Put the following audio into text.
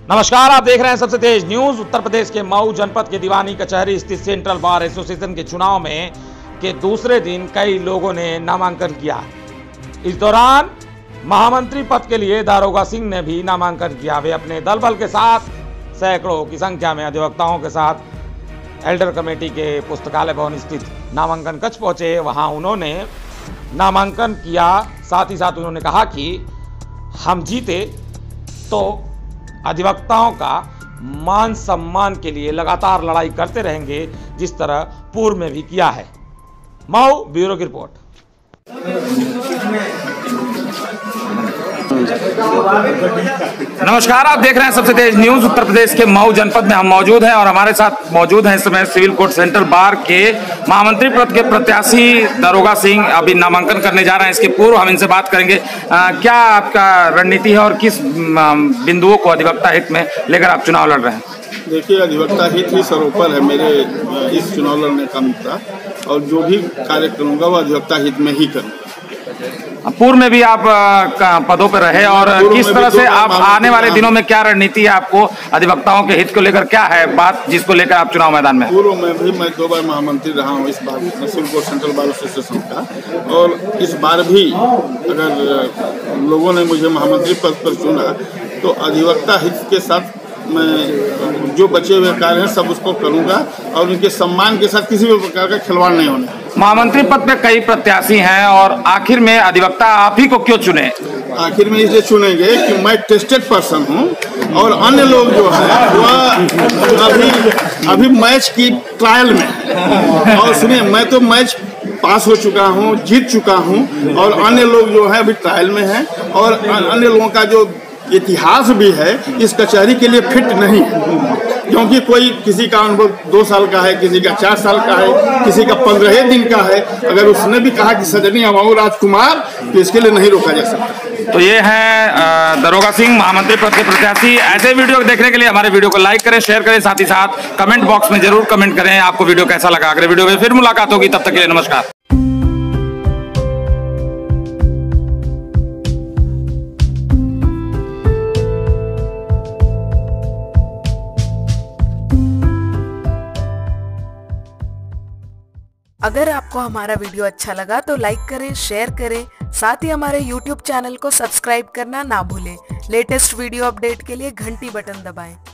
नमस्कार, आप देख रहे हैं सबसे तेज न्यूज। उत्तर प्रदेश के मऊ जनपद के दीवानी कचहरी स्थित सेंट्रल बार एसोसिएशन के चुनाव में के दूसरे दिन कई लोगों ने नामांकन किया। इस दौरान महामंत्री पद के लिए दारोगा सिंह ने भी नामांकन किया। वे अपने दल बल के साथ सैकड़ों की संख्या में अधिवक्ताओं के साथ एल्डर कमेटी के पुस्तकालय भवन स्थित नामांकन कक्ष पहुंचे। वहां उन्होंने नामांकन किया। साथ ही साथ उन्होंने कहा कि हम जीते तो अधिवक्ताओं का मान सम्मान के लिए लगातार लड़ाई करते रहेंगे, जिस तरह पूर्व में भी किया है। मऊ ब्यूरो की रिपोर्ट। नमस्कार, आप देख रहे हैं सबसे तेज न्यूज। उत्तर प्रदेश के मऊ जनपद में हम मौजूद हैं और हमारे साथ मौजूद हैं इस समय सिविल कोर्ट सेंट्रल बार के महामंत्री पद के प्रत्याशी दारोगा सिंह अभी नामांकन करने जा रहे हैं। इसके पूर्व हम इनसे बात करेंगे। क्या आपका रणनीति है और किस बिंदुओं को अधिवक्ता हित में लेकर आप चुनाव लड़ रहे हैं? देखिए, अधिवक्ता हित ही सर्वोपरि है मेरे इस चुनाव लड़ने का मुद्दा, और जो भी कार्य करूँगा वो अधिवक्ता हित में ही करूँगा। पूर्व में भी आप पदों पर रहे और किस तरह से आप आने वाले दिनों में क्या रणनीति है आपको अधिवक्ताओं के हित को लेकर, क्या है बात जिसको लेकर आप चुनाव मैदान में? पूर्व में भी मैं 2 बार महामंत्री रहा हूँ इस बार civil court central bar association का, और इस बार भी अगर लोगों ने मुझे महामंत्री पद पर चुना तो अधिवक्ता हित के साथ मैं जो बचे हुए कार्य हैं सब उसको करूंगा और उनके सम्मान के साथ किसी भी प्रकार का खिलवाड़ नहीं होने। महामंत्री पद पे कई प्रत्याशी हैं और आखिर में अधिवक्ता आप ही को क्यों चुने? आखिर में इसलिए चुनेंगे कि मैं टेस्टेड पर्सन हूं और अन्य लोग जो है वह अभी मैच की ट्रायल में, और सुनिए मैं तो मैच पास हो चुका हूं, जीत चुका हूं, और अन्य लोग जो है अभी ट्रायल में हैं, और अन्य लोगों का जो इतिहास भी है इस कचहरी के लिए फिट नहीं है, क्योंकि कोई किसी का अनुभव 2 साल का है, किसी का 4 साल का है, किसी का 15 दिन का है। अगर उसने भी कहा कि सदनी हमाऊ राजकुमार, तो इसके लिए नहीं रोका जा सकता। तो ये है दारोगा सिंह, महामंत्री पद के प्रत्याशी। ऐसे वीडियो देखने के लिए हमारे वीडियो को लाइक करें, शेयर करें, साथ ही साथ कमेंट बॉक्स में जरूर कमेंट करें आपको वीडियो कैसा लगा। अगले वीडियो में फिर मुलाकात होगी, तब तक के लिए नमस्कार। अगर आपको हमारा वीडियो अच्छा लगा तो लाइक करें, शेयर करें, साथ ही हमारे YouTube चैनल को सब्सक्राइब करना ना भूलें। लेटेस्ट वीडियो अपडेट के लिए घंटी बटन दबाएं।